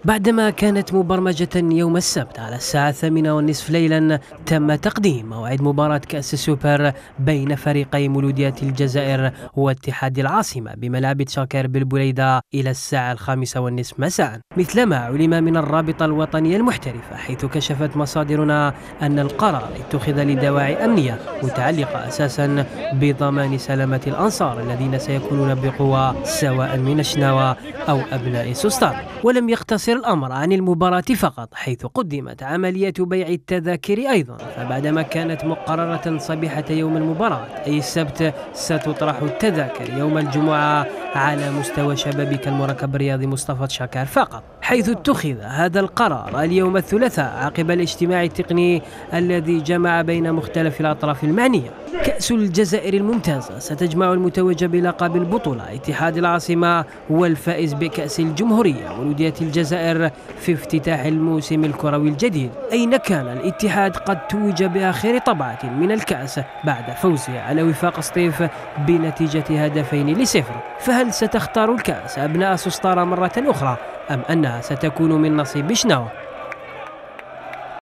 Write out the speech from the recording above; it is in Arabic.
بعدما كانت مبرمجة يوم السبت على الساعة 8:30 ليلا، تم تقديم موعد مباراة كأس السوبر بين فريقي مولودية الجزائر واتحاد العاصمة بملعب تشاكير بالبليدة إلى الساعة 5:30 مساء، مثلما علم من الرابطة الوطنية المحترفة، حيث كشفت مصادرنا أن القرار اتخذ لدواعي أمنية متعلقة أساسا بضمان سلامة الأنصار الذين سيكونون بقوة سواء من الشناوة أو أبناء سوستار. ولم يقتصر الأمر عن المباراة فقط، حيث قدمت عملية بيع التذاكر أيضا، فبعدما كانت مقررة صبيحة يوم المباراة أي السبت، ستطرح التذاكر يوم الجمعة على مستوى شبابيك المركب الرياضي مصطفى تشاكير فقط، حيث اتخذ هذا القرار اليوم الثلاثاء عقب الاجتماع التقني الذي جمع بين مختلف الأطراف المعنية. كأس الجزائر الممتازة ستجمع المتوج بلقب البطولة اتحاد العاصمة والفائز بكأس الجمهورية مولودية الجزائر في افتتاح الموسم الكروي الجديد. أين كان الاتحاد قد توج بآخر طبعة من الكأس بعد فوزه على وفاق سطيف بنتيجة 2-0، فهل ستختار الكأس أبناء سوستارا مرة أخرى أم أنها ستكون من نصيب شناوة؟